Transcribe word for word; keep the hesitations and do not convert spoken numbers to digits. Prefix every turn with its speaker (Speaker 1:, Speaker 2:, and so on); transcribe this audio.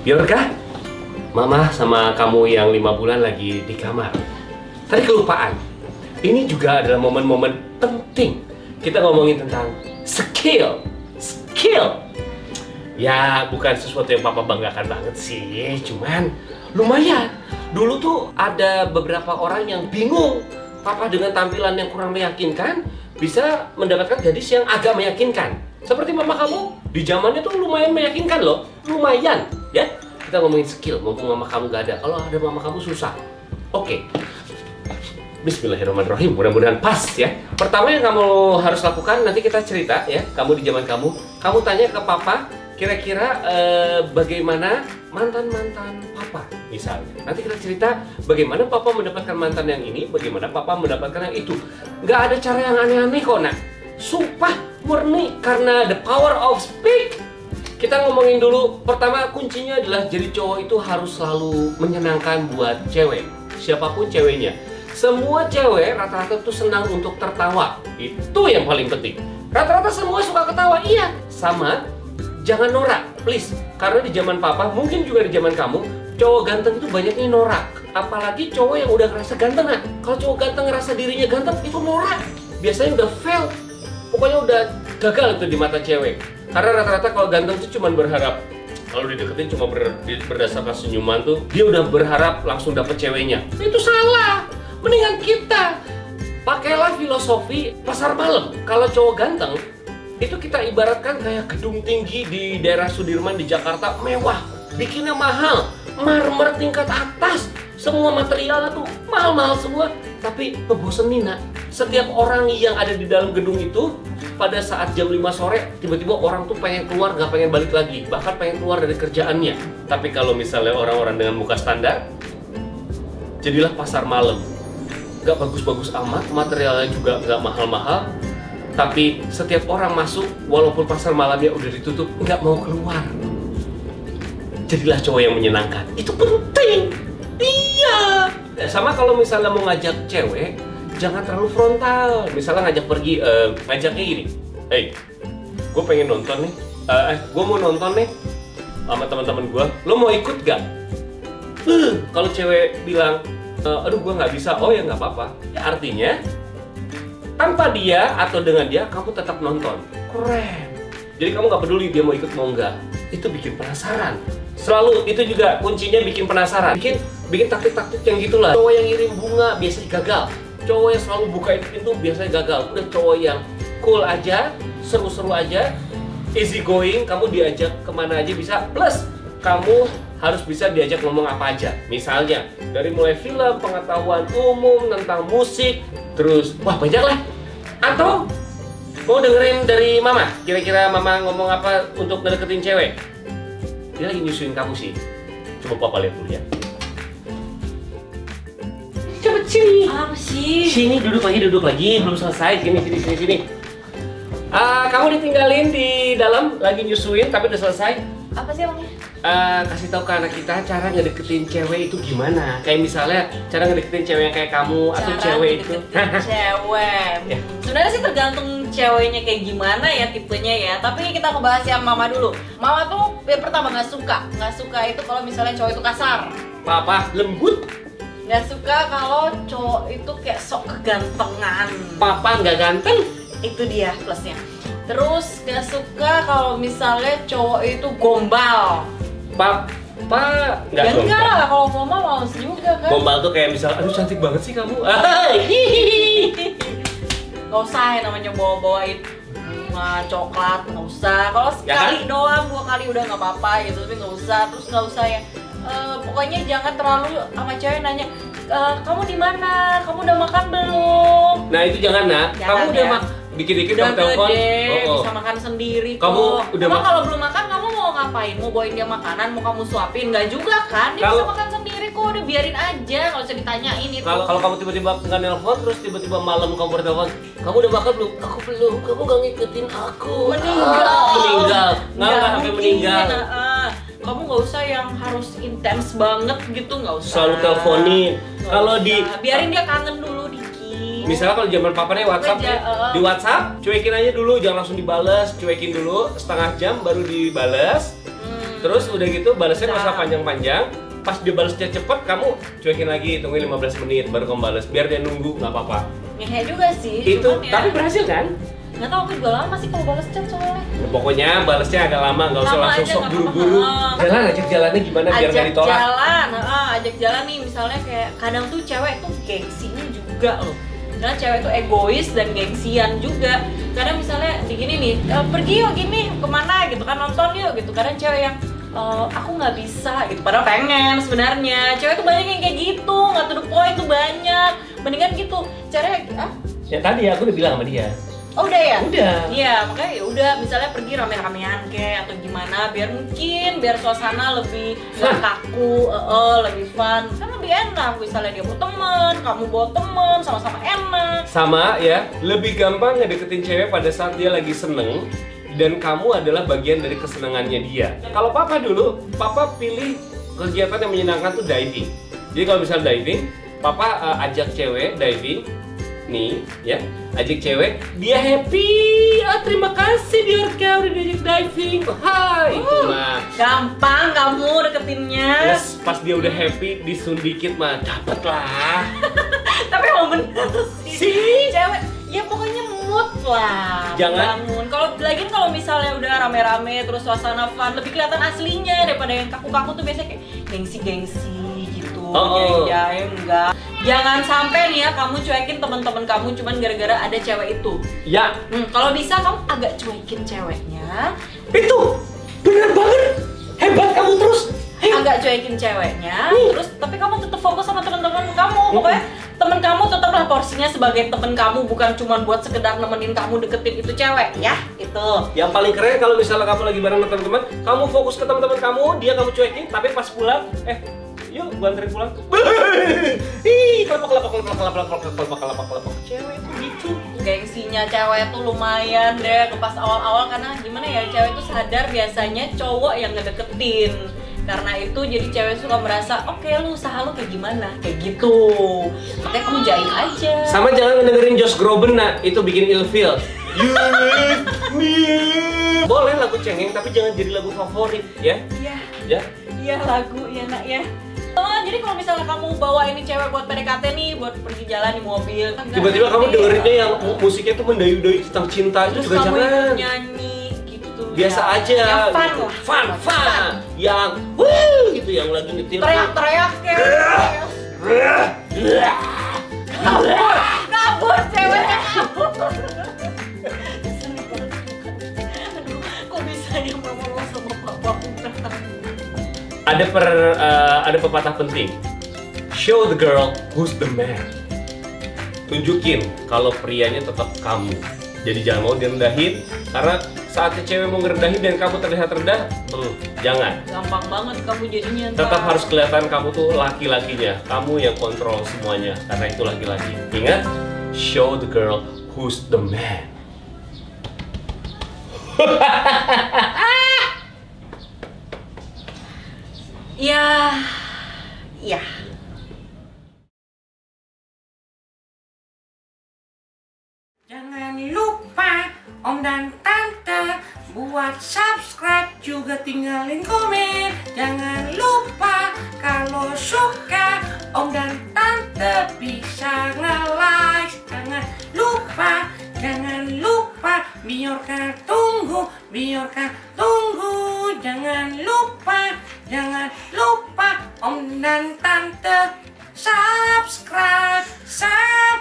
Speaker 1: Biarkah Mama sama kamu yang lima bulan lagi di kamar. Tadi kelupaan. Ini juga adalah momen-momen penting. Kita ngomongin tentang skill. Skill. Ya, bukan sesuatu yang Papa banggakan banget sih. Cuman lumayan. Dulu tuh ada beberapa orang yang bingung. Papa dengan tampilan yang kurang meyakinkan bisa mendapatkan gadis yang agak meyakinkan. Seperti mama kamu, di zamannya tuh lumayan meyakinkan loh. Lumayan, ya. Kita ngomongin skill, mumpung mama kamu gak ada. Kalau ada mama kamu susah. Oke. Bismillahirrahmanirrahim. Mudah-mudahan pas ya. Pertama yang kamu harus lakukan, nanti kita cerita ya. Kamu di zaman kamu, kamu tanya ke papa, kira-kira eh, bagaimana mantan-mantan papa misalnya. Nanti kita cerita bagaimana papa mendapatkan mantan yang ini, bagaimana papa mendapatkan yang itu. Nggak ada cara yang aneh-aneh kok, nak. Sumpah murni karena the power of speak. Kita ngomongin dulu, pertama kuncinya adalah jadi cowok itu harus selalu menyenangkan buat cewek. Siapapun ceweknya. Semua cewek rata-rata tuh senang untuk tertawa. Itu yang paling penting. Rata-rata semua suka ketawa, iya. Sama, jangan norak, please. Karena di zaman papa, mungkin juga di zaman kamu, cowok ganteng itu banyaknya norak. Apalagi cowok yang udah ngerasa ganteng. Nah, kalau cowok ganteng ngerasa dirinya ganteng, itu norak. Biasanya udah fail. Pokoknya udah gagal itu di mata cewek. Karena rata-rata kalau ganteng tuh cuma berharap, kalau dideketin cuma ber, berdasarkan senyuman tuh, dia udah berharap langsung dapet ceweknya. Itu salah. Mendingan kita pakailah filosofi pasar malam. Kalau cowok ganteng, itu kita ibaratkan kayak gedung tinggi di daerah Sudirman di Jakarta, mewah, bikinnya mahal, marmer tingkat atas, semua materialnya tuh mahal-mahal semua, tapi ngebosenin, nak. Setiap orang yang ada di dalam gedung itu, pada saat jam lima sore, tiba-tiba orang tuh pengen keluar, nggak pengen balik lagi, bahkan pengen keluar dari kerjaannya. Tapi kalau misalnya orang-orang dengan muka standar, jadilah pasar malam. Nggak bagus-bagus amat, materialnya juga nggak mahal-mahal, tapi setiap orang masuk, walaupun pasar malamnya udah ditutup, nggak mau keluar. Jadilah cowok yang menyenangkan. Itu penting. Iya. Sama kalau misalnya mau ngajak cewek, jangan terlalu frontal. Misalnya ngajak pergi, uh, ngajaknya gini. Hey, gue pengen nonton nih. Uh, eh, gue mau nonton nih sama teman-teman gue. Lo mau ikut gak? Uh, kalau cewek bilang, uh, aduh gue nggak bisa. Oh ya nggak apa-apa. Ya, artinya tanpa dia atau dengan dia, kamu tetap nonton. Keren. Jadi kamu nggak peduli dia mau ikut mau nggak. Itu bikin penasaran. Selalu itu juga kuncinya bikin penasaran. Bikin bikin taktik-taktik yang gitulah. Cowok yang ngirim bunga biasanya gagal. Cowok yang selalu bukain pintu biasanya gagal. Udah cowok yang cool aja, seru-seru aja, easy going. Kamu diajak kemana aja bisa. Plus kamu harus bisa diajak ngomong apa aja. Misalnya dari mulai film, pengetahuan umum tentang musik, terus wah banyak lah. Atau mau dengerin dari mama, kira-kira mama ngomong apa untuk ngedeketin cewek. Dia lagi nyusuin kamu sih. Coba papa lihat dulu ya. Cepet sini.
Speaker 2: Apa sih?
Speaker 1: Sini duduk lagi, duduk lagi. Belum selesai. Sini, sini, sini, sini. Uh, kamu ditinggalin di dalam lagi nyusuin tapi udah selesai.
Speaker 2: Apa sih emangnya?
Speaker 1: Uh, kasih tahu ke anak kita cara ngedeketin cewek itu gimana. Kayak misalnya cara ngedeketin cewek yang kayak kamu
Speaker 2: Cara
Speaker 1: atau cewek itu.
Speaker 2: Cewek.
Speaker 1: Ya.
Speaker 2: Sebenarnya sih tergantung ceweknya kayak gimana ya tipenya ya. Tapi kita ngebahas yang mama dulu. Mama tuh yang pertama nggak suka, nggak suka itu kalau misalnya cowok itu kasar.
Speaker 1: Papa lembut.
Speaker 2: Nggak suka kalau cowok itu kayak sok kegantengan.
Speaker 1: Papa nggak ganteng.
Speaker 2: Itu dia plusnya. Terus nggak suka kalau misalnya cowok itu gombal.
Speaker 1: Papa nggak
Speaker 2: Ya
Speaker 1: gombal.
Speaker 2: enggak lah, kalau mama mau juga kan.
Speaker 1: Gombal tuh kayak misalnya, aduh cantik banget sih kamu.
Speaker 2: Gak usah yang namanya bawa-bawain bunga, coklat, nggak usah. Kalau sekali
Speaker 1: Ya kan?
Speaker 2: doang, dua kali udah nggak apa-apa gitu, tapi nggak usah. Terus nggak usah ya. Eh, pokoknya jangan terlalu sama cewek nanya, e, kamu di mana? Kamu udah makan belum?
Speaker 1: Nah itu jangan, nak.
Speaker 2: Jangan,
Speaker 1: Kamu udah
Speaker 2: ya.
Speaker 1: mak dikit-dikit
Speaker 2: Udah
Speaker 1: kamu telepon.
Speaker 2: gede,
Speaker 1: Oh, oh.
Speaker 2: bisa makan sendiri
Speaker 1: Kamu
Speaker 2: kok.
Speaker 1: udah
Speaker 2: Emang
Speaker 1: mak-
Speaker 2: kalau belum makan kamu mau ngapain? Mau bawain dia makanan? Mau kamu suapin? Nggak juga kan? Dia
Speaker 1: Kalau-
Speaker 2: bisa makan sendiri kok, udah biarin aja, nggak usah ditanyain itu.
Speaker 1: Kalau kalau kamu tiba-tiba nggak nelpon, terus tiba-tiba malam kamu bertelepon, kamu udah makan belum? Aku belum. Kamu nggak ngikutin aku.
Speaker 2: Meninggal.
Speaker 1: Ah, meninggal. Nggak nggak sampai
Speaker 2: mungkin,
Speaker 1: meninggal.
Speaker 2: uh, kamu nggak usah yang harus intens banget gitu, nggak usah.
Speaker 1: Selalu teleponin.
Speaker 2: Nggak
Speaker 1: Kalau
Speaker 2: usah.
Speaker 1: di
Speaker 2: biarin dia kangen dulu dikit.
Speaker 1: misalnya kalau zaman papa nih WhatsApp
Speaker 2: Kerja,
Speaker 1: nih,
Speaker 2: uh.
Speaker 1: di WhatsApp cuekin aja dulu, jangan langsung dibales, cuekin dulu setengah jam baru dibales.
Speaker 2: Hmm.
Speaker 1: Terus udah gitu balasnya nggak usah
Speaker 2: Nah.
Speaker 1: panjang-panjang. Pas dia balasnya cepet, kamu cuekin lagi, tungguin lima belas menit baru kamu balas. Biar dia nunggu, nggak apa-apa.
Speaker 2: Ngehe juga sih.
Speaker 1: Itu,
Speaker 2: cuman ya,
Speaker 1: tapi berhasil kan?
Speaker 2: nggak tahu aku juga lama sih kalau balas chat soalnya.
Speaker 1: Ya, pokoknya balasnya agak lama, nggak usah
Speaker 2: Lama
Speaker 1: langsung
Speaker 2: aja,
Speaker 1: sok
Speaker 2: nggak
Speaker 1: buru-buru.
Speaker 2: apa-apa.
Speaker 1: Jalan aja jalannya gimana biar nggak
Speaker 2: Ajak
Speaker 1: ditolak.
Speaker 2: jalan, ah, ajak jalan nih misalnya kayak kadang tuh cewek tuh gengsinya juga loh. Karena cewek tuh egois dan gengsian juga. Kadang misalnya begini nih, e, pergi yuk gini kemana gitu kan, nonton yuk gitu. Kadang cewek yang e, aku nggak bisa gitu, padahal pengen sebenarnya. Cewek tuh banyak yang kayak gitu, nggak to the point tuh banyak. Mendingan gitu, caranya ah,
Speaker 1: Ya tadi aku udah bilang sama dia.
Speaker 2: oh udah ya?
Speaker 1: Udah.
Speaker 2: Iya, makanya ya udah misalnya pergi rame-ramean kayak atau gimana biar mungkin biar suasana lebih nggak kaku, eh, eh, lebih fun. Kan lebih enak misalnya dia bawa teman, kamu bawa teman, sama-sama enak.
Speaker 1: Sama ya, lebih gampang ngedeketin cewek pada saat dia lagi seneng dan kamu adalah bagian dari kesenangannya dia. Kalau papa dulu, papa pilih kegiatan yang menyenangkan tuh diving. Jadi kalau misalnya diving, papa uh, ajak cewek diving, nih ya, ajak cewek, dia happy, ah terima kasih Biorka udah diajak diving, hai itu
Speaker 2: Uh.
Speaker 1: mah.
Speaker 2: Gampang kamu deketinnya.
Speaker 1: Terus pas dia udah happy, disun dikit mah dapet lah.
Speaker 2: Tapi emang bener sih.
Speaker 1: Sih.
Speaker 2: Cewek, ya pokoknya mood lah.
Speaker 1: Jangan-
Speaker 2: bangun. Kalau lagi kalau misalnya udah rame-rame terus suasana fun, lebih kelihatan aslinya daripada yang kaku-kaku tuh biasanya kayak gengsi-gengsi gitu.
Speaker 1: Oh, oh.
Speaker 2: Jaim enggak. Jangan sampai nih ya kamu cuekin teman-teman kamu cuman gara-gara ada cewek itu.
Speaker 1: Ya,
Speaker 2: Hmm, kalau bisa kamu agak cuekin ceweknya,
Speaker 1: itu bener banget, hebat kamu terus.
Speaker 2: agak cuekin ceweknya, terus tapi kamu tetap fokus sama teman-teman kamu. Pokoknya teman kamu tetaplah porsinya sebagai teman kamu, bukan cuma buat sekedar nemenin kamu deketin itu cewek ya. Itu.
Speaker 1: Yang paling keren kalau misalnya kamu lagi bareng sama teman-teman, kamu fokus ke teman-teman kamu, dia kamu cuekin, tapi pas pulang, eh, yuk gua anterin pulang. Ih, kelepak kelepak kelepak kelepak kelepak kelepak kelepak kelepak. Cewek itu gitu.
Speaker 2: Gengsinya cewek tuh lumayan deh ke pas awal-awal, karena gimana ya, cewek tuh sadar biasanya cowok yang ngedeketin. Karena itu jadi cewek suka merasa, oke lu usaha lu kayak gimana, kayak gitu. Makanya kamu jaim aja.
Speaker 1: Sama jangan ngedengerin Josh Groban, nah itu bikin ilfeel. You make me. Boleh lagu cengeng tapi jangan jadi lagu favorit ya.
Speaker 2: Iya,
Speaker 1: Ya.
Speaker 2: iya lagu ya nak ya. Oh, jadi kalau misalnya kamu bawa ini cewek buat P D K T nih, buat pergi jalan di mobil,
Speaker 1: Tiba-tiba kamu
Speaker 2: nanti,
Speaker 1: dengerinnya yang mu- musiknya tuh mendayu-dayu tentang cinta, itu
Speaker 2: terus
Speaker 1: juga
Speaker 2: kamu
Speaker 1: jangan.
Speaker 2: ikut nyanyi gitu.
Speaker 1: Biasa
Speaker 2: ya.
Speaker 1: aja.
Speaker 2: Yang fun
Speaker 1: gitu.
Speaker 2: lah.
Speaker 1: Fun, fun. Yang wuh gitu, yang lagi nyetir.
Speaker 2: Teriak-teriak ya. Kabur, kabur ceweknya kabur. Aduh, kok bisa ya mama lo sama papa udah.
Speaker 1: Ada per uh, ada pepatah penting. Show the girl who's the man. Tunjukin kalau prianya tetap kamu. Jadi jangan mau direndahin, karena saatnya cewek mau ngerendahin dan kamu terlihat rendah, hmm, jangan.
Speaker 2: Gampang banget kamu jadinya. ntar.
Speaker 1: Tetap harus kelihatan kamu tuh laki-lakinya, kamu yang kontrol semuanya, karena itu laki-laki. Ingat, show the girl who's the man.
Speaker 2: Ya, ya.
Speaker 3: Jangan lupa Om dan Tante buat subscribe, juga tinggalin komen. Jangan lupa kalau suka Om dan Tante bisa nge-like. Jangan lupa, jangan lupa Biorka tunggu, Biorka tunggu. Jangan lupa, jangan lupa Om dan Tante subscribe, subscribe.